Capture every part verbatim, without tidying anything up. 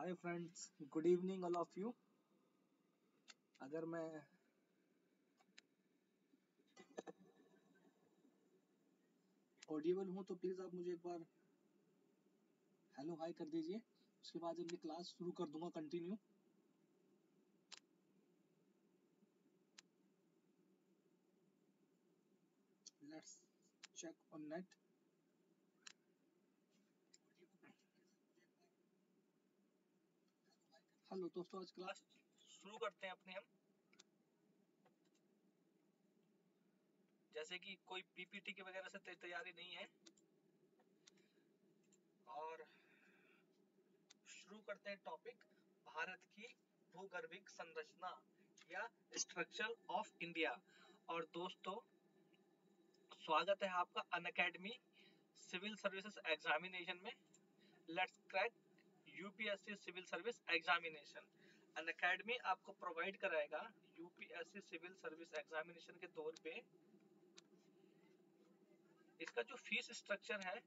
Hi friends, good evening all of you. अगर मैं Audible हूँ तो प्लीज़ आप मुझे एक बार हेलो हाय कर दीजिए। उसके बाद अपनी क्लास शुरू कर दूंगा continue. Let's check on net. Hello दोस्तों, आज क्लास शुरू करते हैं अपने हम। जैसे कि कोई पीपीटी की वगैरह से तैयारी नहीं है और शुरू करते हैं टॉपिक भारत की भूगर्भिक संरचना या स्ट्रक्चर ऑफ इंडिया। और दोस्तों, स्वागत है आपका अनअकैडमी सिविल सर्विसेज एग्जामिनेशन में। Let's crack UPSC civil service examination. Unacademy आपको प्रोवाइड कराएगा यूपीएससी सिविल सर्विस एग्जामिनेशन के तौर पे। इसका जो फीस स्ट्रक्चर है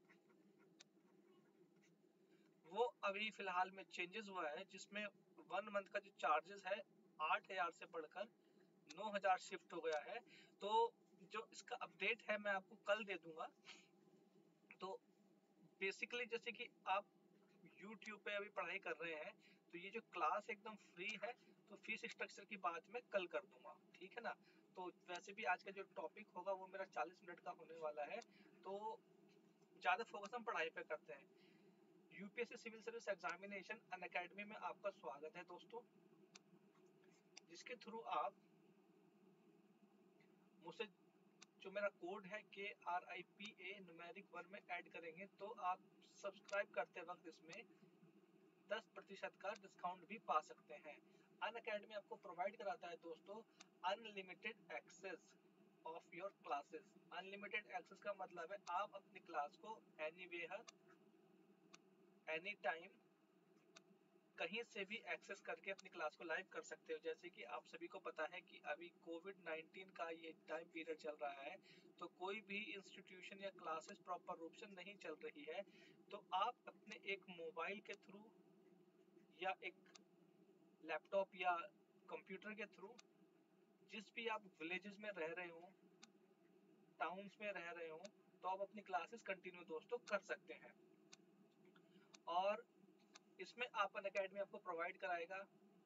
वो अभी फिलहाल में चेंजेस हुआ है, जिसमें वन मंथ का जो चार्जेस है आठ हजार से बढ़कर नौ हजार शिफ्ट हो गया है। तो जो इसका अपडेट है मैं आपको कल दे दूंगा। तो बेसिकली जैसे कि आप यूट्यूब पे अभी पढ़ाई कर रहे हैं तो ये जो क्लास एकदम फ्री है, तो फीस स्ट्रक्चर की बात मैं कल कर दूंगा, ठीक है ना। तो वैसे भी आज का जो टॉपिक होगा वो मेरा चालीस मिनट का होने वाला है, तो ज्यादा फोकस हम पढ़ाई पे करते हैं। UPSC civil service examination Unacademy में आपका स्वागत है दोस्तों, जिसके थ्रू आप मुझसे जो मेरा कोड है K R I P A numeric one में ऐड करेंगे तो आप सब्सक्राइब करते वक्त इसमें दस प्रतिशत का डिस्काउंट भी पा सकते हैं। अनअकैडमी आपको प्रोवाइड कराता है दोस्तों unlimited access of your classes. Unlimited access का मतलब है आप अपनी क्लास को एनीवेयर एनी टाइम कहीं से भी एक्सेस करके अपनी क्लास को लाइव कर सकते हो। जैसे कि आप सभी को पता है कि अभी कोविड नाइनटीन का ये टाइम पीरियड चल रहा है, तो कोई भी इंस्टीट्यूशन या क्लासेस प्रॉपर रूप से नहीं चल रही है। तो आप अपने एक मोबाइल के थ्रू या एक लैपटॉप या कंप्यूटर के थ्रू जिस भी आप विलेजेस में रह रहे हो, टाउन्स में रह रहे हो, तो आप अपनी क्लासेस कंटिन्यू दोस्तों कर सकते हैं। और इसमें आप अनअकैडमी आपको प्रोवाइड कराएगा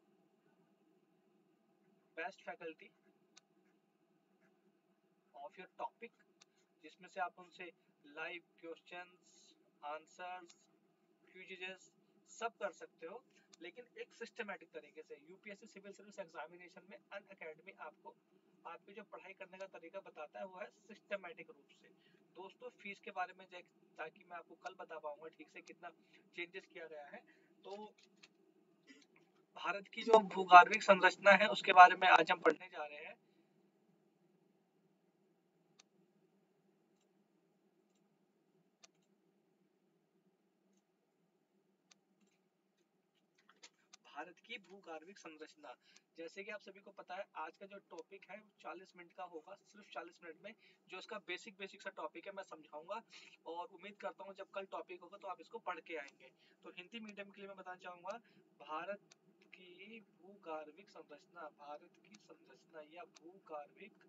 best faculty of your topic, जिसमें से आप उनसे लाइव क्वेश्चंस, आंसर्स, क्विज़ेस सब कर सकते हो, लेकिन एक सिस्टमैटिक तरीके से। यूपीएससी सिविल सर्विस एग्जामिनेशन में अनअकैडमी आपको आपकी जो पढ़ाई करने का तरीका बताता है वो है सिस्टमैटिक रूप से। दोस्तों, फीस के बारे में ताकि मैं आपको कल बता पाऊंगा ठीक से कितना चेंजेस किया गया है, तो भारत की जो भूगर्भिक संरचना है उसके बारे में आज हम पढ़ने जा रहे हैं। भारत की भूगर्भिक संरचना, जैसे कि आप सभी को पता है आज का जो टॉपिक है वो चालीस मिनट का होगा, सिर्फ चालीस मिनट में जो इसका बेसिक बेसिक सा टॉपिक है मैं समझाऊंगा। और उम्मीद करता हूँ जब कल टॉपिक होगा तो आप इसको पढ़ के आएंगे। तो हिंदी मीडियम के लिए मैं बताना चाहूंगा भारत की भूगर्भिक संरचना। भारत की संरचना या भूगर्भिक,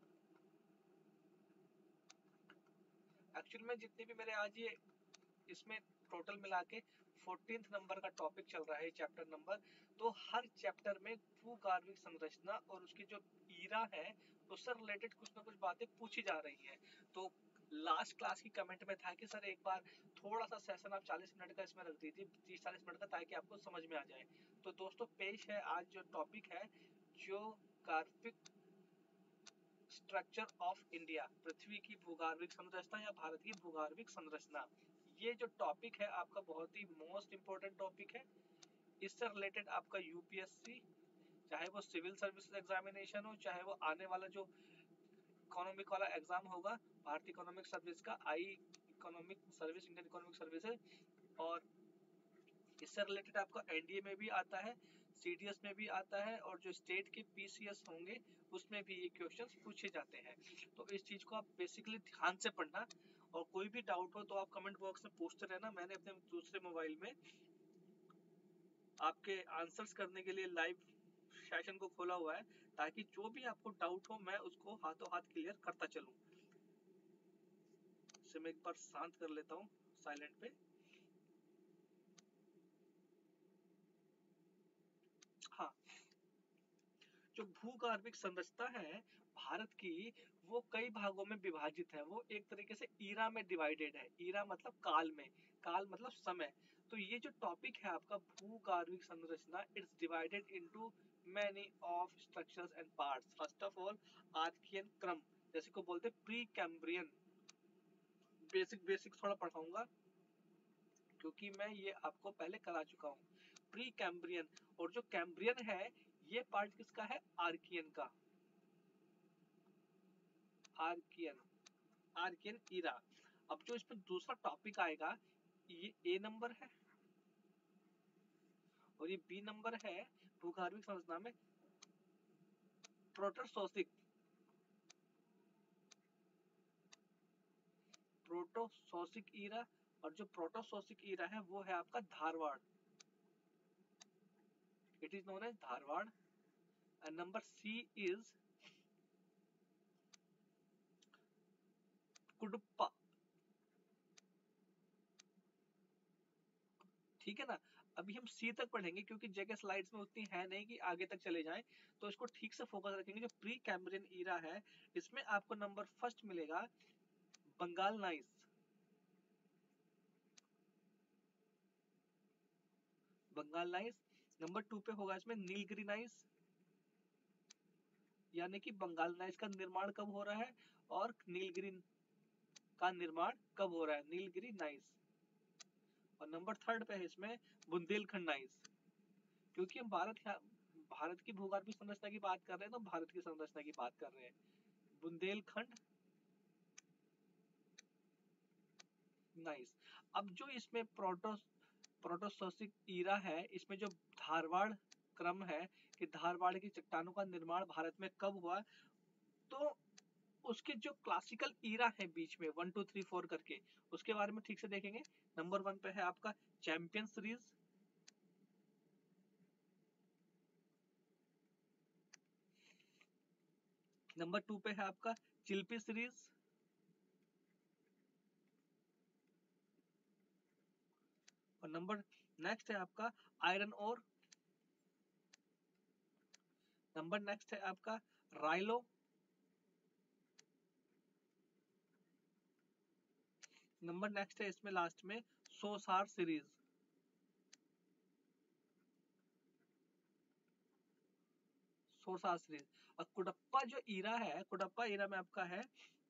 एक्चुअल में जितने भी मेरे आज ये इसमें टोटल मिला के फोर्टीन्थ नंबर का टॉपिक चल रहा है, चैप्टर नंबर। तो हर चैप्टर में भूगर्भिक संरचना और उसकी जो ईरा है उससे रिलेटेड कुछ ना कुछ बातें पूछी जा रही हैं। तो लास्ट क्लास की कमेंट में था कि सर एक बार थोड़ा सा सेशन आप चालीस मिनट का इसमें रख दीजिए, तीस चालीस मिनट का, ताकि आपको समझ में आ जाए। तो दोस्तों पेश है आज जो टॉपिक है, जो भूगर्भिक स्ट्रक्चर ऑफ इंडिया, पृथ्वी की भूगर्भिक संरचना या भारत की भूगर्भिक संरचना। ये जो टॉपिक है आपका बहुत ही मोस्ट इंपोर्टेंट टॉपिक है। इससे रिलेटेड आपका यूपीएससी, चाहे वो सिविल सर्विस एग्जामिनेशन हो, चाहे वो आने वाला जो इकोनॉमिक वाला एग्जाम होगा भारतीय इकोनॉमिक सर्विस का, I economic service, Indian economic service है, और इससे रिलेटेड आपका एनडीए में भी आता है, सीडीएस में भी आता है, और जो स्टेट के पीसीएस होंगे उसमें भी ये क्वेश्चंस पूछे जाते हैं। तो इस चीज को आप बेसिकली ध्यान से पढ़ना, और कोई भी डाउट हो तो आप कमेंट बॉक्स में पूछते रहना। मैंने अपने दूसरे मोबाइल में आपके आंसर्स करने के लिए लाइव सेशन को खोला हुआ है, ताकि जो भी आपको डाउट हो मैं उसको हाथों हाथ क्लियर करता चलूं। इसे मैं एक बार शांत कर लेता हूं साइलेंट पे। हाँ, जो भूगर्भिक संरचना है भारत की, वो कई भागों में विभाजित है। वो एक तरीके से ईरा में डिवाइडेड है। ईरा मतलब काल में, काल मतलब समय। तो ये जो टॉपिक है आपका भूगर्भिक संरचना, it's divided into many of structures and parts. First of all Archaean क्रम, जैसे को बोलते प्री कैम्ब्रियन। बेसिक बेसिक थोड़ा पढ़ाऊंगा क्योंकि मैं ये आपको पहले करा चुका हूँ। प्री कैम्ब्रियन, और जो कैम्ब्रियन है ये पार्ट किसका है? आर्कियन का। Archaean, Archaean era. अब जो इसमें दूसरा टॉपिक आएगा, ये ए नंबर है और ये बी नंबर है भूगर्भिक संरचना में, प्रोटोसोसिक। प्रोटोसोसिक ईरा, और जो प्रोटोसोसिक ईरा है वो है आपका Dharwar. It is known as Dharwar. And number C is Cuddapah. ठीक है ना? अभी हम सी तक पढ़ेंगे क्योंकि जगह स्लाइड्स में उतनी है नहीं कि आगे तक चले जाएं, तो इसको ठीक से फोकस रखेंगे। जो प्री कैम्ब्रियन ईरा है, इसमें आपको नंबर फर्स्ट मिलेगा Bengal gneiss. Bengal gneiss. Number two पे होगा इसमें नीलगिरी नाइस, यानी कि बंगाल नाइस का निर्माण कब हो रहा है और नीलगिरी का निर्माण कब हो रहा है, नीलगिरी नाइस। और नंबर थर्ड पे है इसमें बुंदेलखंड नाइस। क्योंकि हम भारत भारत की भूगर्भिक संरचना की बात कर रहे हैं, तो भारत की संरचना की बात कर रहे हैं। बुंदेलखंड नाइस। अब जो इसमें प्रोटो प्रोटोसोसिक ईरा है, इसमें जो धारवाड़ क्रम है कि धारवाड़ की चट्टानों का निर्माण भारत में कब हुआ, तो उसके जो क्लासिकल ईरा है बीच में वन टू थ्री फोर करके, उसके बारे में ठीक से देखेंगे। नंबर वन पे है आपका चैंपियन सीरीज। नंबर टू पे है आपका चिल्पी सीरीज। और नंबर नेक्स्ट है आपका आयरन ओर। नंबर नेक्स्ट है आपका राइलो। नंबर नेक्स्ट है इसमें लास्ट में सोसार सीरीज। सोसार सीरीज। और कुडप्पा जो ईरा है, कुडप्पा ईरा में आपका है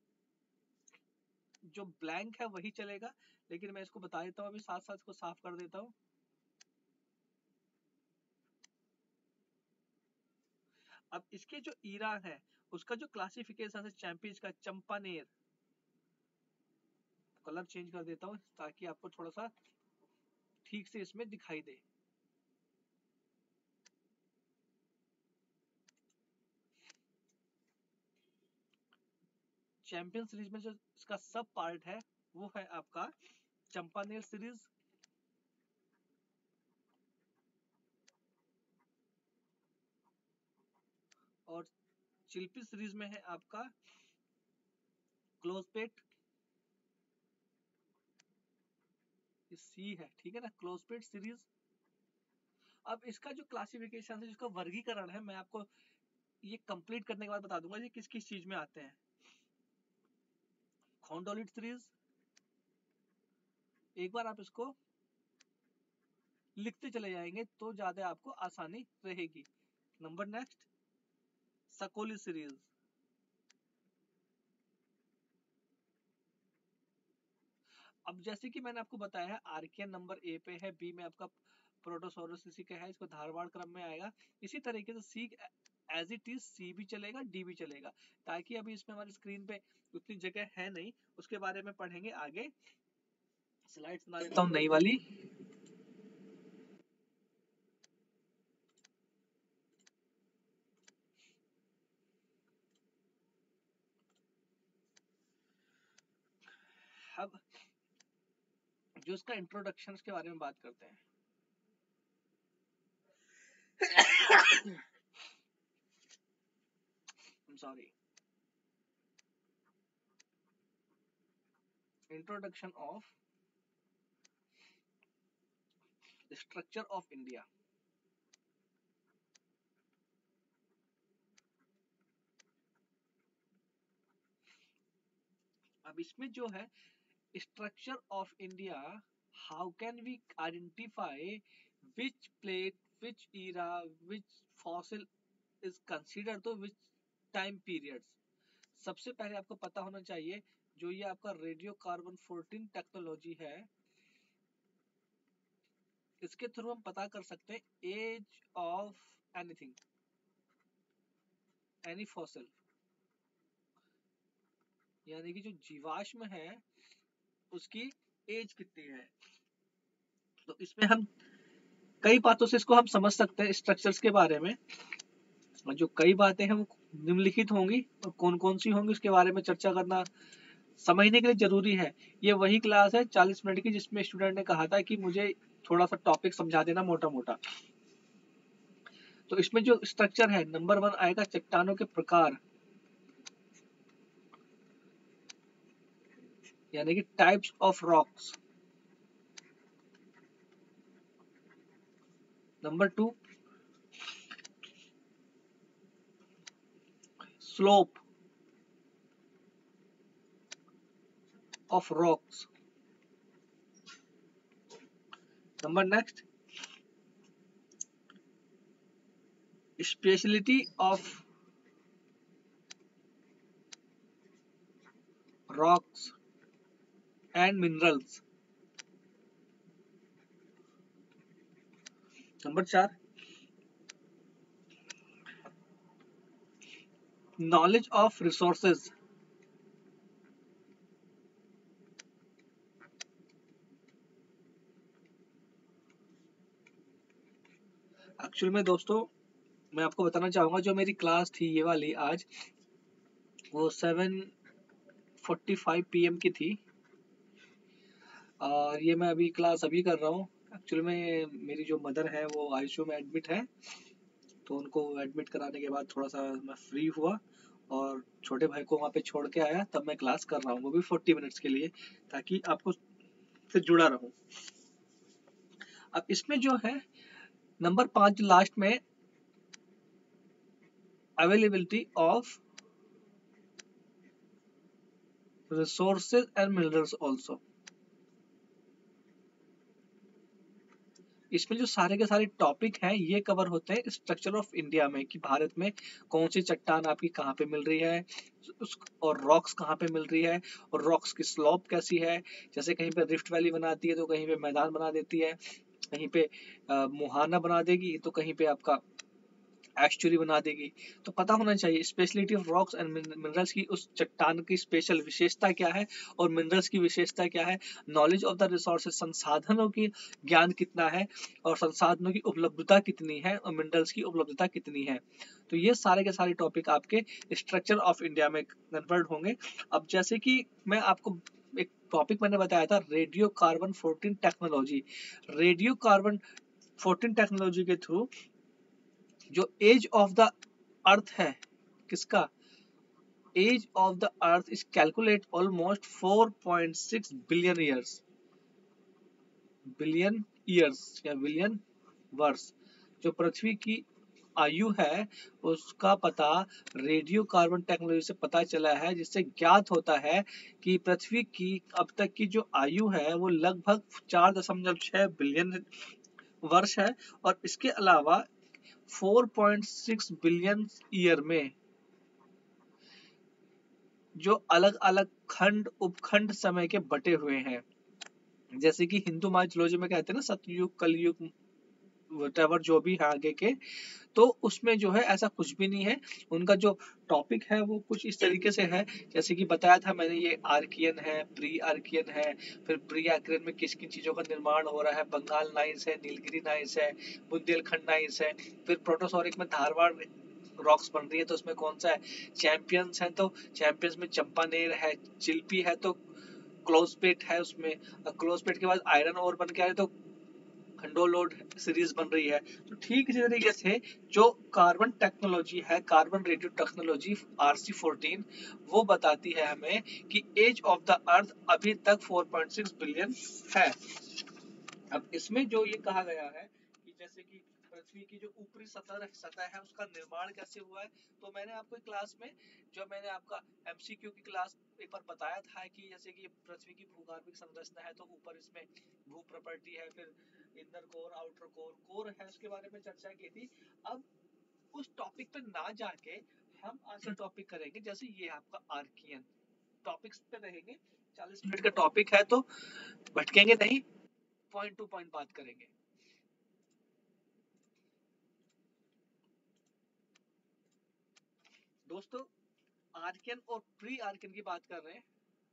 जो ब्लैंक है वही चलेगा, लेकिन मैं इसको बता देता हूँ अभी, साथ साथ इसको साफ कर देता हूँ। अब इसके जो ईरा है उसका जो क्लासिफिकेशन है चैंपियंस का, चंपानेर। कलर चेंज कर देता हूँ ताकि आपको थोड़ा सा ठीक से इसमें दिखाई दे। चैंपियन सीरीज में जो इसका सब पार्ट है वो है आपका चंपानेर सीरीज। और चिल्पी सीरीज में है आपका क्लोजपेट। सी है, ठीक है ना, क्लोजपेट सीरीज। अब इसका जो क्लासिफिकेशन है, जिसका वर्गीकरण है, मैं आपको ये कंप्लीट करने के बाद बता दूंगा ये किस किस चीज में आते हैं। खोंडोलिट सीरीज, एक बार आप इसको लिखते चले जाएंगे तो ज्यादा आपको आसानी रहेगी। Number next Sakoli series. अब जैसे कि मैंने आपको बताया है, आर्कियन नंबर ए पे है, बी में आपका प्रोटोसोरस इसी का है, इसको धारवाड़ क्रम में आएगा। इसी तरीके से C as it is C भी चलेगा, डी भी चलेगा। ताकि अभी इसमें हमारी स्क्रीन पे उतनी जगह है नहीं, उसके बारे में पढ़ेंगे आगे। स्लाइड्स बना देता हूँ नई वाली। अब जो इसका इंट्रोडक्शन के बारे में बात करते हैं। sorry, introduction of structure of India. अब इसमें जो है structure of India, how can we identify which plate, which era, which fossil is considered to which time periods. सबसे पहले आपको पता होना चाहिए जो ये आपका रेडियो कार्बन फोर्टीन टेक्नोलॉजी है, इसके थ्रू हम पता कर सकते हैं age of anything, any fossil, यानी कि जो जीवाश्म है उसकी एज कितनी है। तो इसमें हम कई बातों से इसको हम समझ सकते हैं स्ट्रक्चर्स के बारे में, और जो कई बातें हैं वो निम्नलिखित होंगी और कौन कौन सी होंगी उसके बारे में चर्चा करना समझने के लिए जरूरी है। ये वही क्लास है चालीस मिनट की जिसमें स्टूडेंट ने कहा था कि मुझे थोड़ा सा टॉपिक समझा देना मोटा मोटा। तो इसमें जो स्ट्रक्चर है, नंबर वन आएगा चट्टानों के प्रकार, यानी कि types of rocks. Number two slope of rocks. Number next speciality of rocks and minerals. Number चार knowledge of resources. एक्चुअल में दोस्तों मैं आपको बताना चाहूंगा जो मेरी क्लास थी ये वाली आज, वो seven forty five P M की थी, और ये मैं अभी क्लास अभी कर रहा हूँ। एक्चुअल में मेरी जो मदर है वो आईसीयू में एडमिट है, तो उनको एडमिट कराने के बाद थोड़ा सा मैं फ्री हुआ और छोटे भाई को वहाँ पे छोड़ के आया, तब मैं क्लास कर रहा हूँ, वो भी फोर्टी मिनट्स के लिए, ताकि आपको से जुड़ा रहूं। अब इसमें जो है नंबर पांच लास्ट में availability of resources and minerals also. इसमें जो सारे के सारे टॉपिक हैं ये कवर होते हैं स्ट्रक्चर ऑफ इंडिया में, कि भारत में कौन सी चट्टान आपकी कहाँ पे मिल रही है, और रॉक्स कहाँ पे मिल रही है, और रॉक्स की स्लोप कैसी है। जैसे कहीं पे रिफ्ट वैली बनाती है तो कहीं पे मैदान बना देती है, कहीं पे मुहाना बना देगी तो कहीं पे आपका एस्चुरी बना देगी। तो पता होना चाहिए speciality of rocks and minerals की, उस चट्टान की स्पेशल विशेषता क्या है और मिनरल्स की विशेषता क्या है। नॉलेज ऑफ द रिसोर्सेज, संसाधनों की ज्ञान कितना है और संसाधनों की उपलब्धता कितनी है और मिनरल्स की उपलब्धता कितनी है। तो ये सारे के सारे टॉपिक आपके स्ट्रक्चर ऑफ इंडिया में कन्वर्ट होंगे। अब जैसे कि मैं आपको एक टॉपिक मैंने बताया था radio carbon fourteen technology, radio carbon fourteen technology के थ्रू जो एज ऑफ द अर्थ है, किसका age of the earth is calculate almost four point six billion years, billion years या बिलियन वर्ष। जो पृथ्वी की आयु है उसका पता रेडियो कार्बन टेक्नोलॉजी से पता चला है, जिससे ज्ञात होता है कि पृथ्वी की अब तक की जो आयु है वो लगभग चार दशमलव छह बिलियन वर्ष है। और इसके अलावा four point six billion year में जो अलग अलग खंड उपखंड समय के बटे हुए हैं, जैसे कि हिंदू माइथोलॉजी में कहते हैं ना सतयुग कलयुग व्हाटएवर जो भी है आगे के, तो उसमें जो है ऐसा कुछ भी नहीं है। उनका जो टॉपिक है वो कुछ इस तरीके से है, जैसे कि बताया था मैंने, ये आर्कियन है, प्री आर्कियन है, फिर प्री आर्कियन में किस किन चीजों का निर्माण हो रहा है, बंगाल नाइस है, नीलगिरी नाइस है, बुंदेलखंड नाइस है, फिर प्रोटोसोरिक में धारवाड़ रॉक्स बन रही है तो उसमें कौन सा है, चैंपियंस है तो चैंपियंस में चंपानेर है, चिल्पी है तो क्लोजपेट है उसमें, क्लोजपेट के बाद आयरन ओर बन के आ रहे तो खंडोलोड सीरीज बन रही है। तो ठीक इसी तरीके से जो कार्बन टेक्नोलॉजी है, carbon radio technology R C fourteen, वो बताती है हमें कि एज ऑफ द अर्थ अभी तक फोर पॉइंट सिक्स बिलियन है। अब इसमें जो ये कहा गया है कि जैसे कि पृथ्वी की जो ऊपरी सतह सतह है उसका निर्माण कैसे हुआ है, तो मैंने आपको क्लास में जो मैंने आपका एमसीक्यू की क्लास एक बार बताया था कि जैसे कि पृथ्वी की भूगर्भिक संरचना है, तो ऊपर इसमें भू प्रॉपर्टी है, फिर inner core, outer core, core है, उसके बारे में चर्चा की थी। अब उस टॉपिक पे ना जाके हम आज का टॉपिक करेंगे, जैसे ये आपका आर्कियन टॉपिक्स पे रहेंगे। चालीस मिनट का टॉपिक है तो भटकेंगे नहीं, पॉइंट टू पॉइंट बात करेंगे। दोस्तों आर्कियन और प्री आर्कियन की बात कर रहे हैं।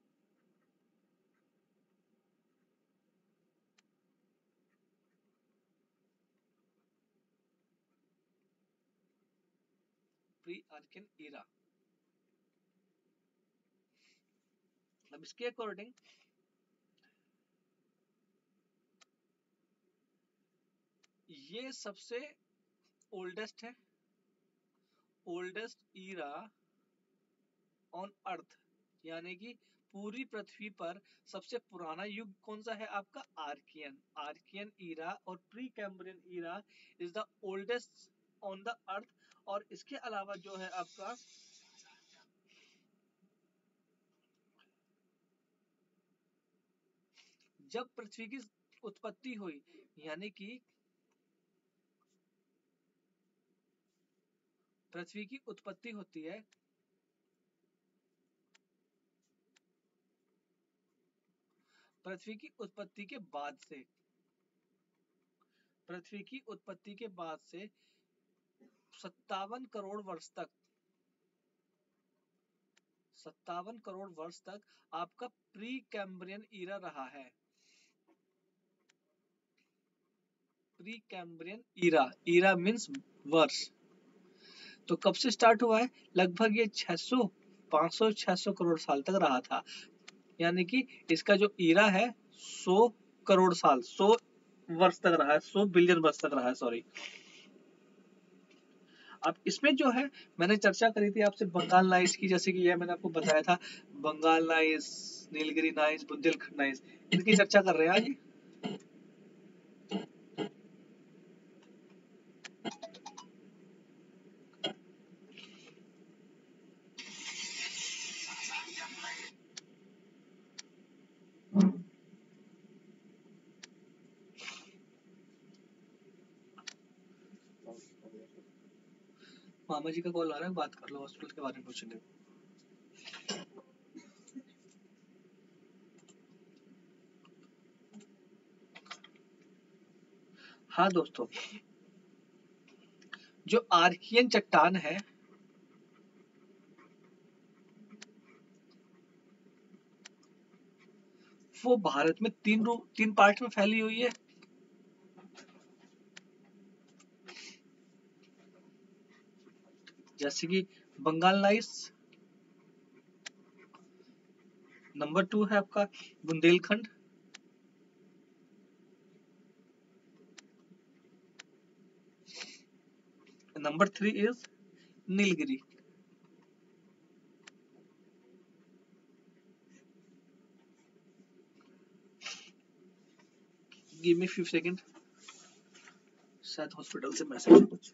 प्री आर्कियन ईरा, अब इसके अकॉर्डिंग ये सबसे ओल्डेस्ट है, ओल्डेस्ट ईरा ऑन अर्थ, यानी कि पूरी पृथ्वी पर सबसे पुराना युग कौन सा है आपका? आर्कियन। आर्कियन ईरा और pre Cambrian era is the oldest on the earth. और इसके अलावा जो है आपका जब पृथ्वी की उत्पत्ति हुई, यानी कि पृथ्वी की उत्पत्ति होती है पृथ्वी की उत्पत्ति के बाद से पृथ्वी की उत्पत्ति के बाद से सत्तावन करोड़ वर्ष तक सत्तावन करोड़ वर्ष तक आपका प्री कैम्ब्रियन ईरा रहा है। Pre Cambrian era, era means वर्ष। तो कब से स्टार्ट हुआ है? लगभग ये छह सौ पाँच सौ छह सौ करोड़ साल तक रहा था, यानी कि इसका जो ईरा है सौ करोड़ साल, सौ वर्ष तक रहा है, सौ बिलियन वर्ष तक रहा है, सॉरी। अब इसमें जो है मैंने चर्चा करी थी आपसे बंगाल नाइस की, जैसे कि यह मैंने आपको बताया था, Bengal gneiss, Nilgiri gneiss, Bundelkhand gneiss, इनकी चर्चा कर रहे हैं आज। मामा जी का कॉल आ रहा है, बात कर लो, हॉस्पिटल के बारे में पूछेंगे। हाँ दोस्तों, जो आर्कियन चट्टान है वो भारत में तीन तीन पार्ट में फैली हुई है। जैसे कि बंगाल नाइस, नंबर टू है आपका Bundelkhand, number three is Nilgiri. Give me few second, शायद हॉस्पिटल से मैसेज कुछ।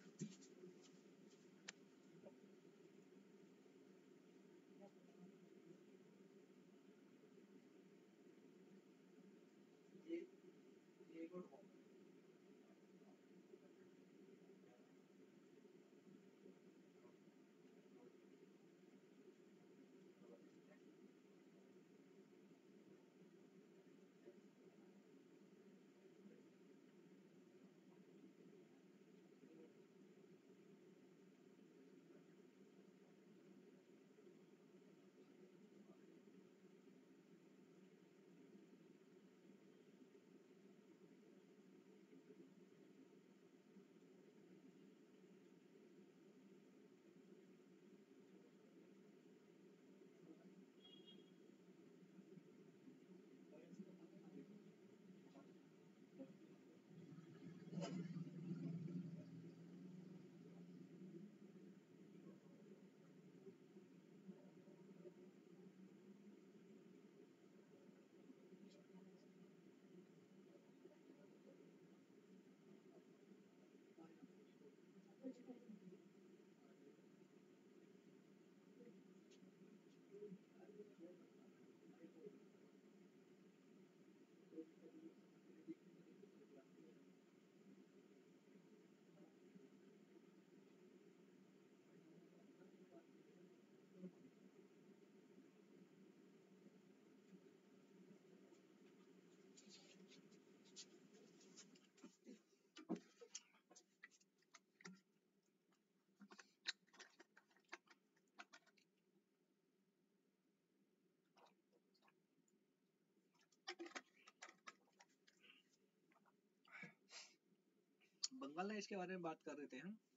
बंगाल नाइस के बारे में बात कर रहे थे हम।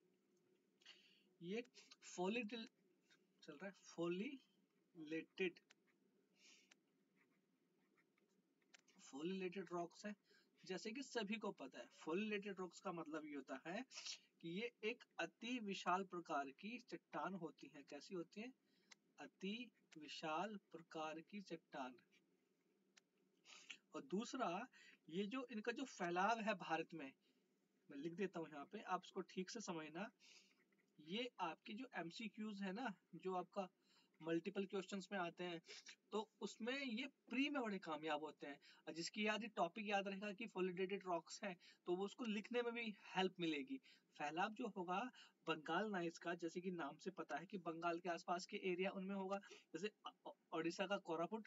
ये फोली चल रहा है, फोलिलेटेड फोलिलेटेड रॉक्स है। जैसे कि सभी को पता है, फोलिलेटेड रॉक्स का मतलब ये होता है कि ये एक अति विशाल प्रकार की चट्टान होती है। कैसी होती है? अति विशाल प्रकार की चट्टान। और दूसरा, ये जो इनका जो फैलाव है भारत में, मैं लिख देता हूँ यहाँ पे, आप इसको ठीक से समझना। ये आपकी जो एमसीक्यूज है ना, जो आपका मल्टीपल क्वेश्चंस में आते हैं, तो उसमें ये प्री में बड़े कामयाब होते हैं। और जिसकी याद टॉपिक याद रहेगा कि फोलिडेटेड रॉक्स है, तो वो उसको लिखने में भी हेल्प मिलेगी। फैलाव जो होगा बंगाल नाइस का, जैसे कि नाम से पता है कि बंगाल के आसपास के एरिया उनमें होगा। जैसे ओडिशा का कोरापुट,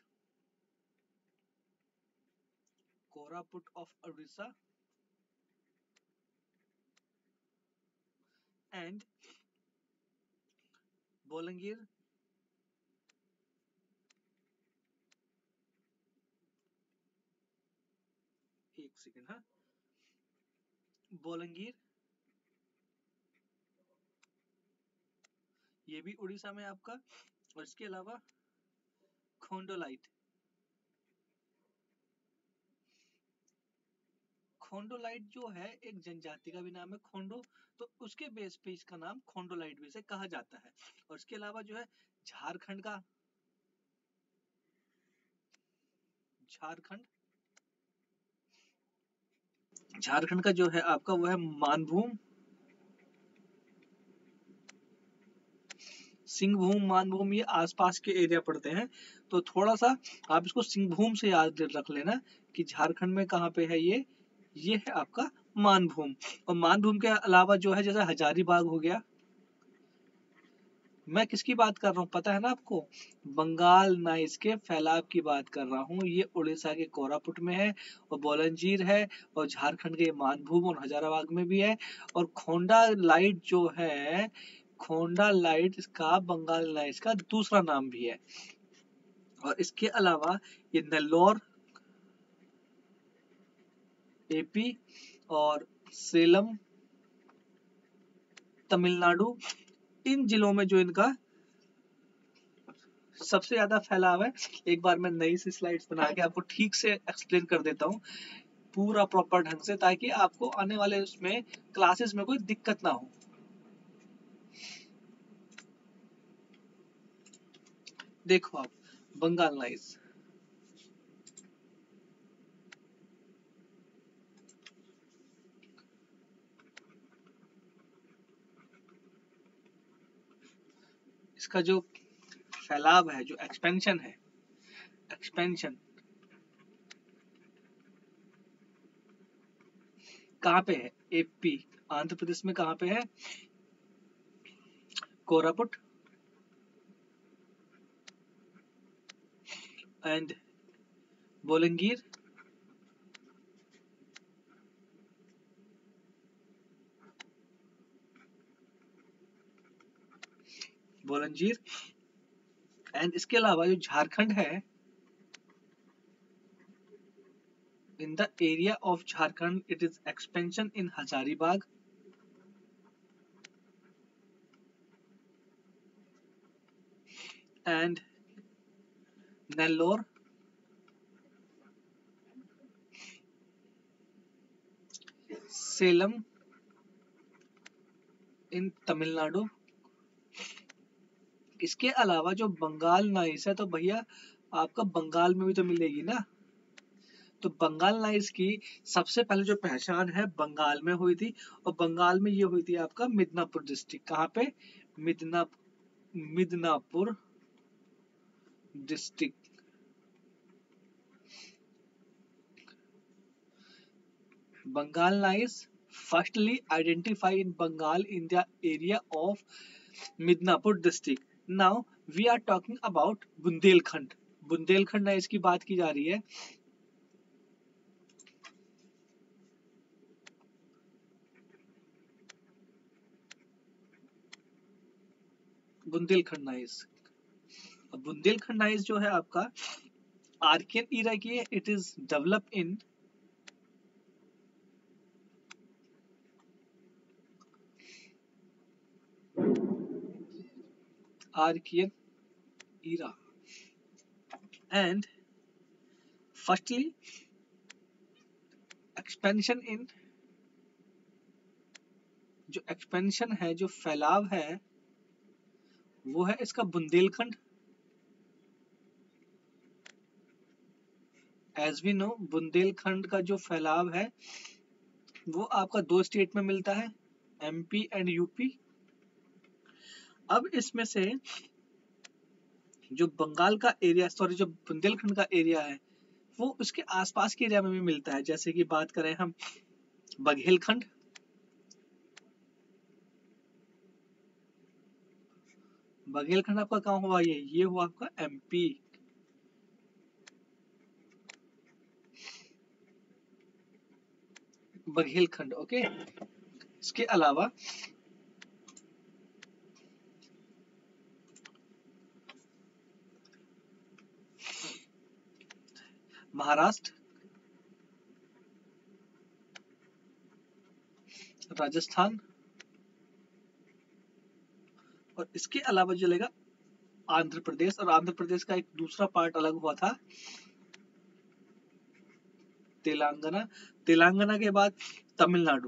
कोरापुट ऑफ ओडिशा, एंड बोलंगीर, एक सेकेंड, हाँ, बोलंगीर, ये भी उड़ीसा में आपका। और इसके अलावा खोंडोलाइट, खोंडोलाइट जो है एक जनजाति का भी नाम है, खोंडो, तो उसके बेस पे इसका नाम खोंडोलाइट भी से कहा जाता है। और इसके अलावा जो है झारखंड का, झारखंड झारखंड का जो है आपका वो है मानभूम, सिंहभूम, मानभूम, ये आसपास के एरिया पड़ते हैं। तो थोड़ा सा आप इसको सिंहभूम से याद रख लेना कि झारखंड में कहाँ पे है ये ये है आपका मानभूम। और मानभूम के अलावा जो है जैसे हजारीबाग हो गया। मैं किसकी बात कर रहा हूँ पता है ना आपको? बंगाल नाइस के फैलाव की बात कर रहा हूँ। ये उड़ीसा के कोरापुट में है, और बोलंजीर है, और झारखंड के मानभूम और हजारीबाग में भी है। और खोंडा लाइट जो है, खोंडा लाइट इसका बंगाल नाइस का दूसरा नाम भी है। और इसके अलावा ये नेल्लोर एपी और सेलम तमिलनाडु, इन जिलों में जो इनका सबसे ज्यादा फैलाव है। एक बार मैं नई सी स्लाइड्स बना के आपको ठीक से एक्सप्लेन कर देता हूँ पूरा प्रॉपर ढंग से, ताकि आपको आने वाले उसमें क्लासेस में कोई दिक्कत ना हो। देखो आप, बंगाल नाइस, इसका जो फैलाव है, जो एक्सपेंशन है, एक्सपेंशन कहाँ पे है? एपी, आंध्र प्रदेश में कहाँ पे है? कोरापुट एंड बोलंगीर, बोलंजीर एंड इसके अलावा जो झारखंड है, in the area of Jharkhand it is expansion in Hazaribagh and Nellore, Salem in Tamil Nadu। इसके अलावा जो बंगाल नाइस है, तो भैया आपका बंगाल में भी तो मिलेगी ना। तो बंगाल नाइस की सबसे पहले जो पहचान है बंगाल में हुई थी, और बंगाल में ये हुई थी आपका मिदनापुर डिस्ट्रिक्ट। कहाँ पे? मिदना Midnapur district. Bengal lies firstly identified in Bengal in the area of Midnapur district. Now we are talking about Bundelkhand. Bundelkhand है, इसकी बात की जा रही है. बुंदेलखंड नाइस. बुंदेलखंड नाइस जो है आपका आर्कियन ईरा की है. It is develop in Archaean era. And firstly expansion in, जो एक्सपेंशन है, जो फैलाव है, वो है इसका Bundelkhand. As we know Bundelkhand का जो फैलाव है वो आपका दो स्टेट में मिलता है, एमपी एंड यूपी. अब इसमें से जो बंगाल का एरिया, सॉरी जो बुंदेलखंड का एरिया है वो उसके आसपास के एरिया में भी मिलता है. जैसे कि बात करें हम बघेलखंड, बघेलखंड आपका कहाँ हुआ, ये ये हुआ आपका एमपी. बघेलखंड. ओके. इसके अलावा महाराष्ट्र, राजस्थान, और इसके अलावा जो लेगा आंध्र प्रदेश. और आंध्र प्रदेश का एक दूसरा पार्ट अलग हुआ था तेलंगाना. तेलंगाना के बाद तमिलनाडु.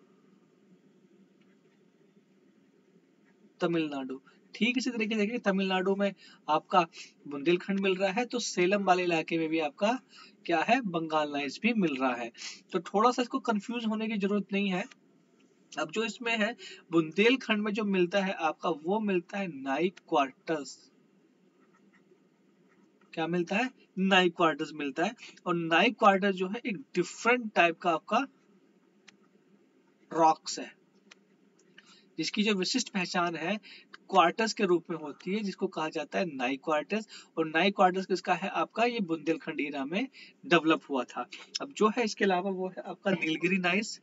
तमिलनाडु ठीक इसी तरीके से देखिए, तमिलनाडु में आपका बुंदेलखंड मिल रहा है, तो सेलम वाले इलाके में भी आपका क्या है, बंगाल नाइस भी मिल रहा है. तो थोड़ा सा इसको कंफ्यूज होने की जरूरत नहीं है. अब जो इसमें है बुंदेलखंड में जो मिलता है आपका, वो मिलता है नाइक क्वार्टर्स. क्या मिलता है, नाइक क्वार्टर्स मिलता है. और नाइक क्वार्टर जो है एक डिफरेंट टाइप का आपका रॉक्स है, जिसकी जो विशिष्ट पहचान है क्वार्टर्स के रूप में होती है, जिसको कहा जाता है नाइक क्वार्टर्स. और नाइक क्वार्टर्स किसका है आपका, ये बुंदेलखंड एरिया में डेवलप हुआ था. अब जो है इसके अलावा वो है आपका नीलगिरी नाइस.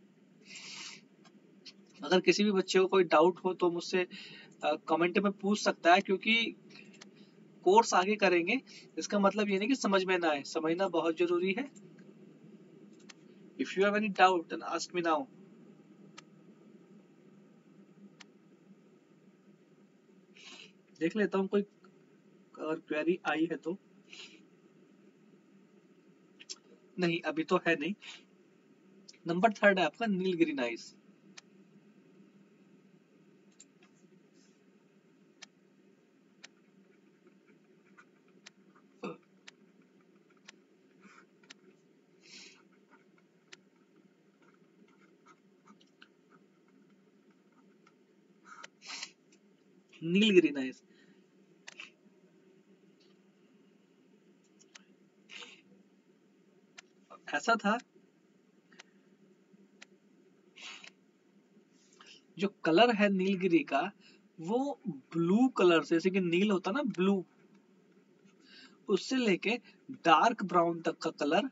अगर किसी भी बच्चे को कोई डाउट हो तो मुझसे कमेंट में पूछ सकता है, क्योंकि कोर्स आगे करेंगे, इसका मतलब ये नहीं कि समझ में ना आए, समझना बहुत जरूरी है. If you have any doubt then ask me now. देख लेता हूँ कोई अगर क्वेरी आई है तो. नहीं, अभी तो है नहीं. नंबर थर्ड है आपका नीलगिरी नाइस. नीलगिरी नाइस ऐसा था, जो कलर है नीलगिरी का वो ब्लू कलर से, जैसे कि नील होता ना ब्लू, उससे लेके डार्क ब्राउन तक का कलर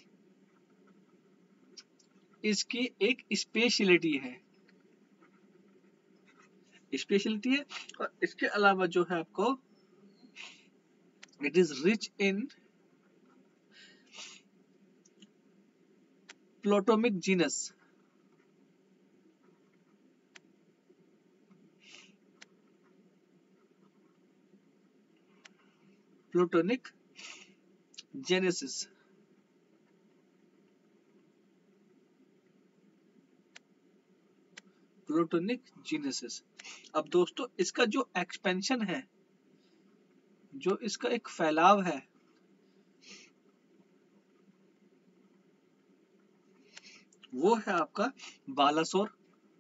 इसकी एक स्पेशलिटी है. स्पेशलिटी है. और इसके अलावा जो है आपको it is rich in plutonic genus. Plutonic genesis. Plutonic genesis. अब दोस्तों इसका जो एक्सपेंशन है, जो इसका एक फैलाव है, वो है आपका बालासोर,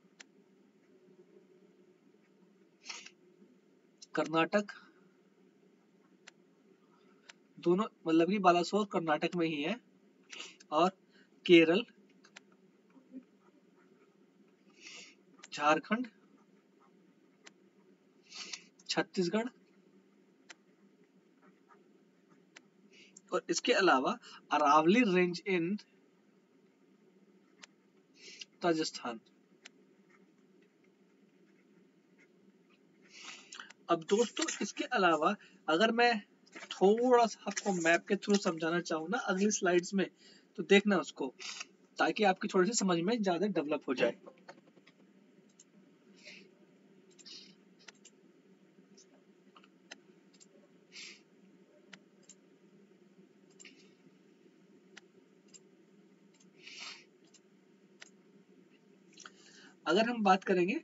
कर्नाटक. दोनों मतलब कि बालासोर कर्नाटक में ही है. और केरल, झारखंड, छत्तीसगढ़ और इसके अलावा अरावली रेंज इन राजस्थान। अब दोस्तों इसके अलावा अगर मैं थोड़ा सा आपको मैप के थ्रू समझाना चाहूँ ना अगली स्लाइड्स में, तो देखना उसको, ताकि आपकी थोड़ी सी समझ में ज्यादा डेवलप हो जाए। अगर हम बात करेंगे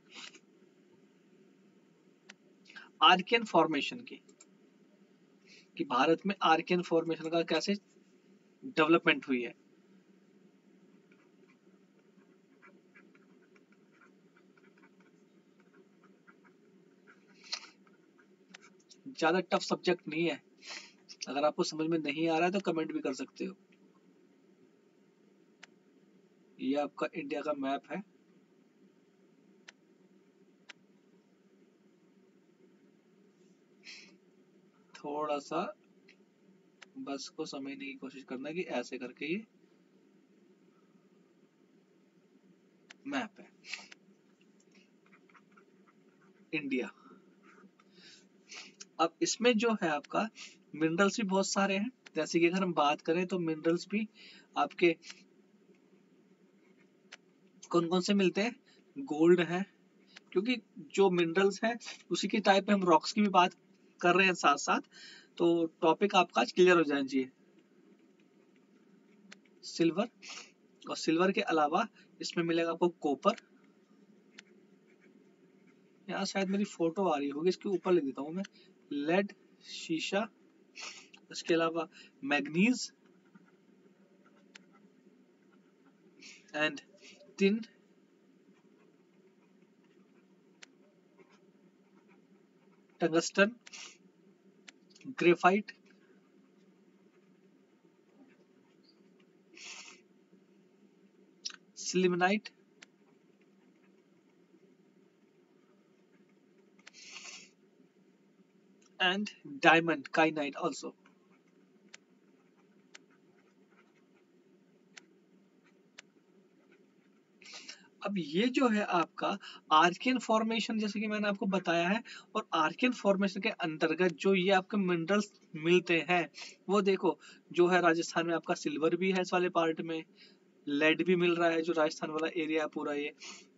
आर्कियन फॉर्मेशन की, कि भारत में आर्कियन फॉर्मेशन का कैसे डेवलपमेंट हुई है, ज्यादा टफ सब्जेक्ट नहीं है। अगर आपको समझ में नहीं आ रहा है तो कमेंट भी कर सकते हो। ये आपका इंडिया का मैप है। थोड़ा सा बस को समझने की कोशिश करना कि ऐसे करके ये मैप है इंडिया। अब इसमें जो है आपका मिनरल्स भी बहुत सारे हैं। जैसे कि अगर हम बात करें तो मिनरल्स भी आपके कौन कौन से मिलते हैं, गोल्ड है, क्योंकि जो मिनरल्स हैं उसी के टाइप में हम रॉक्स की भी बात कर रहे हैं साथ साथ, तो टॉपिक आपका क्लियर हो जाना चाहिए। सिल्वर, और सिल्वर के अलावा इसमें मिलेगा आपको कॉपर, यहाँ शायद मेरी फोटो आ रही होगी, इसके ऊपर लिख देता हूँ मैं, लेड, शीशा, इसके अलावा manganese and tin, tungsten, graphite, sillimanite, and diamond kyanite also. अब ये जो है आपका आर्कियन फॉर्मेशन, जैसे कि मैंने आपको बताया है, और आर्कियन फॉर्मेशन के अंतर्गत जो ये आपके मिनरल्स मिलते हैं, वो देखो जो है राजस्थान में आपका सिल्वर भी है इस वाले पार्ट में, लेड भी मिल रहा है जो राजस्थान वाला एरिया पूरा। ये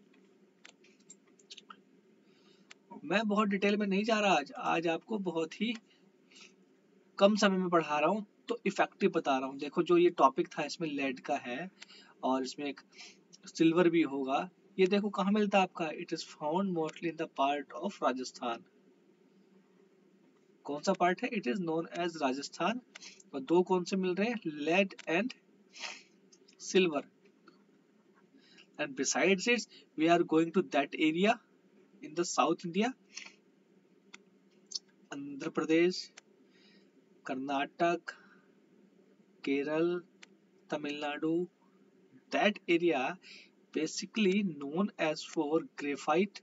मैं बहुत डिटेल में नहीं जा रहा आज आज आपको बहुत ही कम समय में पढ़ा रहा हूँ, तो इफेक्टिव बता रहा हूँ। देखो जो ये टॉपिक था इसमें लेड का है और इसमें एक सिल्वर भी होगा। ये देखो कहाँ मिलता है आपका, it is found mostly in the part of Rajasthan. कौन सा पार्ट है, it is known as Rajasthan. और दो कौन से मिल रहे हैं, lead and silver. And besides it we are going to that area in the south India, Andhra Pradesh, Karnataka, Kerala, Tamil Nadu, that area basically known as for graphite,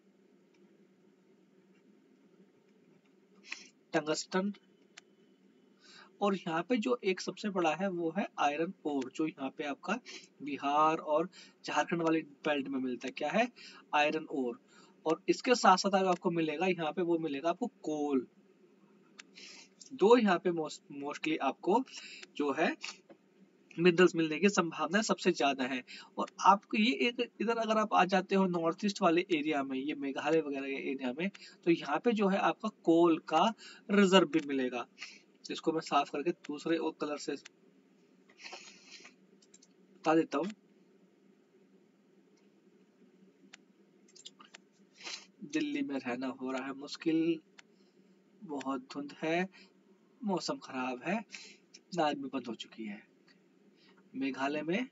tungsten, और यहाँ पे जो एक सबसे बड़ा है वो है आयरन ओर, जो यहाँ पे आपका बिहार और झारखंड वाले बेल्ट में मिलता है। क्या है, आयरन ओर। और इसके साथ साथ आपको मिलेगा यहाँ पे, वो मिलेगा आपको कोल। दो यहाँ पे मोस्टली आपको जो है मिनरल्स मिलने की संभावना सबसे ज्यादा है। और आपको ये एक इधर अगर आप आ जाते हो नॉर्थ ईस्ट वाले एरिया में, ये मेघालय वगैरह के एरिया में, तो यहाँ पे जो है आपका कोल का रिजर्व भी मिलेगा। इसको मैं साफ करके दूसरे और कलर से बता देता हूँ। दिल्ली में रहना हो रहा है मुश्किल, बहुत धुंध है, मौसम खराब है, नाक भी बंद हो चुकी है। मेघालय में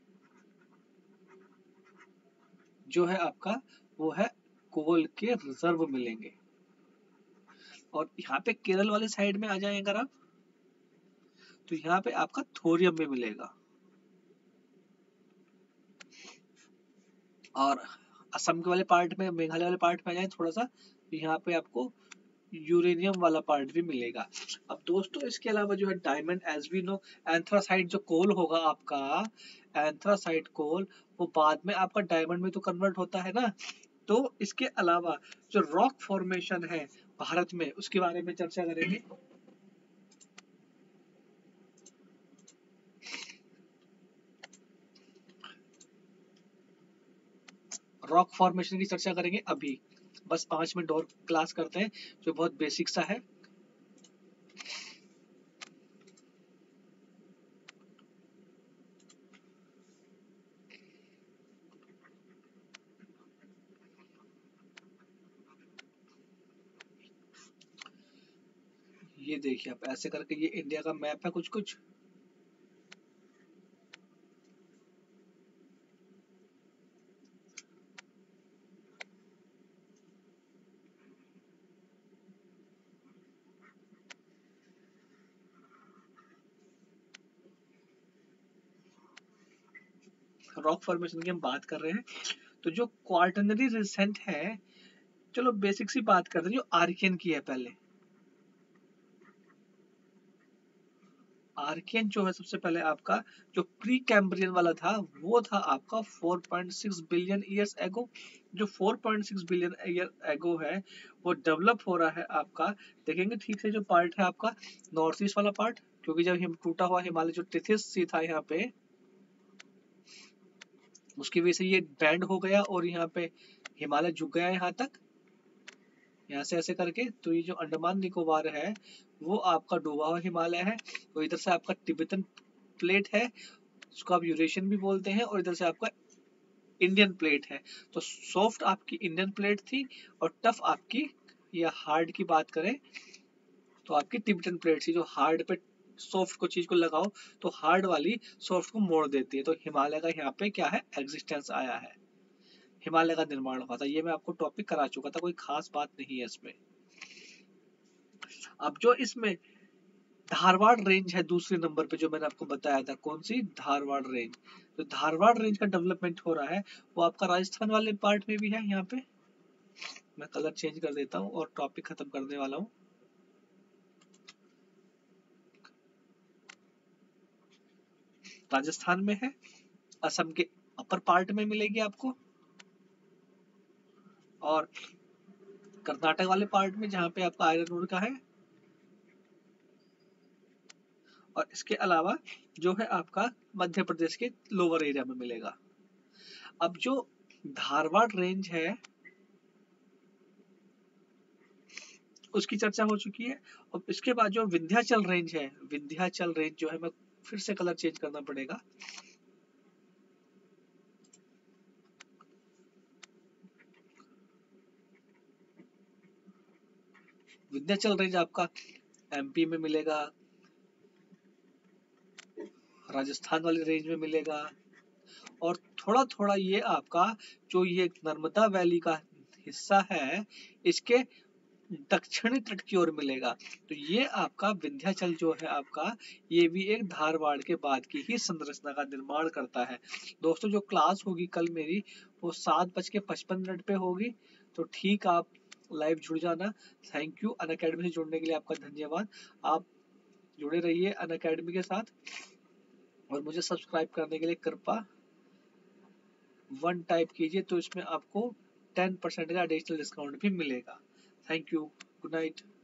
जो है आपका वो है कोल के रिजर्व मिलेंगे। और यहाँ पे केरल वाले साइड में आ जाए अगर आप, तो यहाँ पे आपका थोरियम भी मिलेगा। और असम के वाले पार्ट में, मेघालय वाले पार्ट में आ जाए थोड़ा सा, यहाँ पे आपको यूरेनियम वाला पार्ट भी मिलेगा। अब दोस्तों इसके अलावा जो है diamond, as we know, anthracite जो कोल होगा आपका, एंथ्रासाइट कोल, वो बाद में आपका डायमंड में तो कन्वर्ट होता है ना। तो इसके अलावा जो रॉक फॉर्मेशन है भारत में, उसके बारे में चर्चा करेंगे। रॉक फॉर्मेशन की चर्चा करेंगे अभी, बस पांच मिनट और क्लास करते हैं जो बहुत बेसिक सा है। ये देखिए आप ऐसे करके, ये इंडिया का मैप है कुछ कुछ। रॉक फॉर्मेशन की हम बात कर रहे हैं, तो जो क्वार्टनरी रिसेंट है, चलो बेसिक सी बात करते हैं, जो आर्कियन की है पहले। आर्कियन जो है सबसे पहले आपका, जो प्री कैम्ब्रियन वाला था, वो था आपका four point six billion years ago. जो four point six billion year ago है, वो डेवलप हो रहा है आपका, देखेंगे ठीक से, जो पार्ट है आपका नॉर्थ ईस्ट वाला पार्ट, क्योंकि जब हिम टूटा हुआ हिमालय जो टिथिस सी था यहाँ पे, उसकी वजह से ये बैंड हो गया और यहाँ पे हिमालय झुक गया यहाँ तक, यहाँ से ऐसे करके। तो ये जो अंडमान निकोबार है, वो आपका डूबा हुआ हिमालय है। तो इधर से आपका तिब्बतन प्लेट है, उसको आप यूरेशियन भी बोलते हैं, और इधर से आपका इंडियन प्लेट है। तो सॉफ्ट आपकी इंडियन प्लेट थी, और टफ आपकी, या हार्ड की बात करें तो आपकी तिब्बतन प्लेट थी, जो हार्ड पे सॉफ्ट को चीज को लगाओ तो हार्ड वाली सॉफ्ट को मोड़ देती है। तो हिमालय का यहाँ पे क्या है, एग्जिस्टेंस आया है, हिमालय का निर्माण हुआ था। ये मैं आपको टॉपिक करा चुका था, कोई खास बात नहीं है इसमें। अब जो इसमें धारवाड़ रेंज है दूसरे नंबर पे, जो मैंने आपको बताया था, कौन सी, धारवाड़ रेंज। तो धारवाड़ रेंज का डेवलपमेंट हो रहा है, वो आपका राजस्थान वाले पार्ट में भी है। यहाँ पे मैं कलर चेंज कर देता हूँ और टॉपिक खत्म करने वाला हूँ। राजस्थान में है, असम के अपर पार्ट में मिलेगी आपको, और कर्नाटक वाले पार्ट में जहाँ पे आपका आयरन ओर का है, और इसके अलावा जो है आपका मध्य प्रदेश के लोअर एरिया में मिलेगा। अब जो धारवाड़ रेंज है उसकी चर्चा हो चुकी है। और इसके बाद जो विंध्याचल रेंज है, विंध्याचल रेंज जो है, मैं फिर से कलर चेंज करना पड़ेगा। विंध्याचल रेंज आपका एमपी में मिलेगा, राजस्थान वाली रेंज में मिलेगा, और थोड़ा थोड़ा ये आपका जो ये नर्मदा वैली का हिस्सा है, इसके दक्षिणी तट की ओर मिलेगा। तो ये आपका विंध्याचल जो है आपका, ये भी एक धारवाड़ के बाद की ही संरचना का निर्माण करता है। दोस्तों जो क्लास होगी कल मेरी, वो सात बज के पचपन मिनट पे होगी, तो ठीक आप लाइव जुड़ जाना। थैंक यू, अनअकैडमी से जुड़ने के लिए आपका धन्यवाद। आप जुड़े रहिए अनअकैडमी के साथ, और मुझे सब्सक्राइब करने के लिए कृपा वन टाइप कीजिए, तो इसमें आपको टेन परसेंट का एडिशनल डिस्काउंट भी मिलेगा। Thank you, good night.